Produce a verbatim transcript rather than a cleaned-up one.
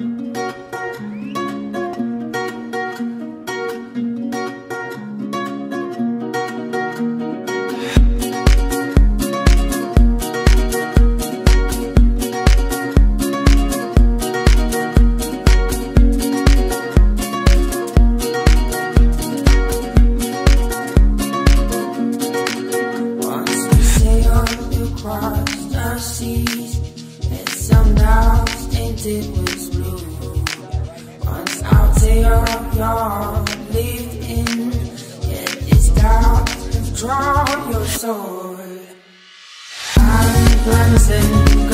Across the seas, and some now tainted with blue. Once out there, you're living, yet this doubt have drawn your soul. I'm glancing.